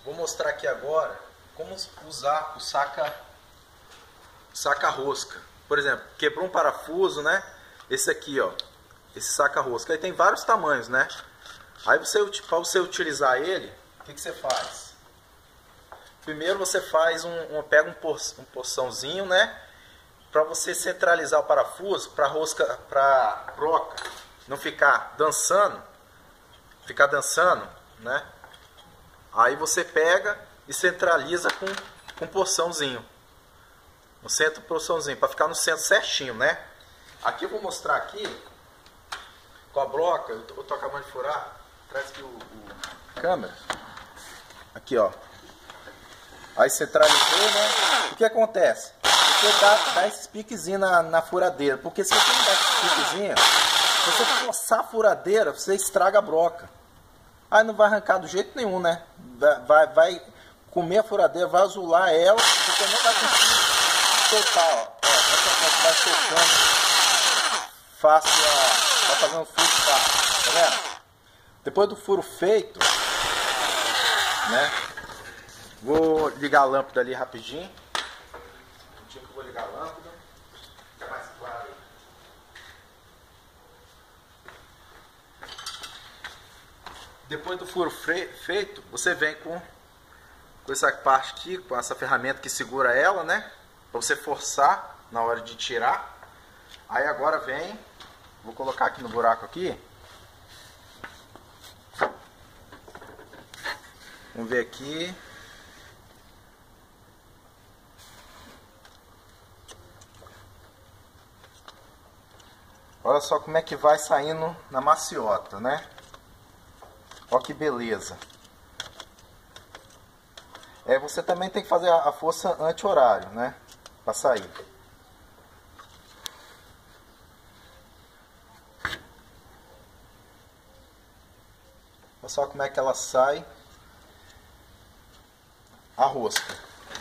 Vou mostrar aqui agora como usar o saca-rosca. Por exemplo, quebrou um parafuso, né? Esse aqui, ó, esse saca-rosca. Aí tem vários tamanhos, né? Aí para você utilizar ele, o que você faz? Primeiro você faz pega um porçãozinho, né? Para você centralizar o parafuso, para broca não ficar dançando, né? Aí você pega e centraliza com um porçãozinho. No centro do porçãozinho, para ficar no centro certinho, né? Aqui eu vou mostrar aqui com a broca, eu tô acabando de furar, traz aqui a câmera. Aqui, ó. Aí centralizou, né? O que acontece? Você dá esses piquezinhos na furadeira, porque se você não der esses piquezinhos, se você forçar a furadeira, você estraga a broca. Aí não vai arrancar do jeito nenhum, né? Vai comer a furadeira, vai azular ela, porque não vai conseguir soltar, ó. Vai soltando fácil, vai fazendo furo fácil, tá vendo? Depois do furo feito, né? Vou ligar a lâmpada ali rapidinho. Que eu vou ligar a lâmpada. Fica mais claro aí. Depois do furo feito, você vem com essa parte aqui, com essa ferramenta que segura ela, né? Para você forçar na hora de tirar. Aí agora vem, vou colocar aqui no buraco aqui. Vamos ver aqui. Olha só como é que vai saindo na maciota, né? Olha que beleza. Você também tem que fazer a força anti-horário, né? Para sair. Olha só como é que ela sai a rosca.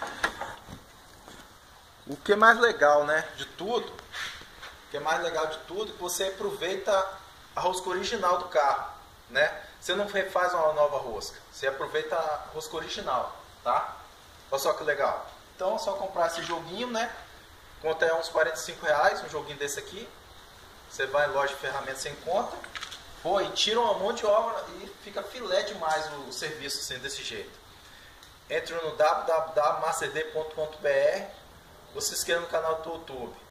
O que é mais legal, né? De tudo. O que é mais legal de tudo é que você aproveita a rosca original do carro, né? Você não refaz uma nova rosca. Você aproveita a rosca original, tá? Olha só que legal. Então é só comprar esse joguinho, né? Conta é uns R$45, um joguinho desse aqui. Você vai em loja de ferramentas sem conta. Pô, e tira um monte de obra e fica filé demais o serviço assim, desse jeito. Entre no www.macd.com.br ou se inscreva no canal do YouTube.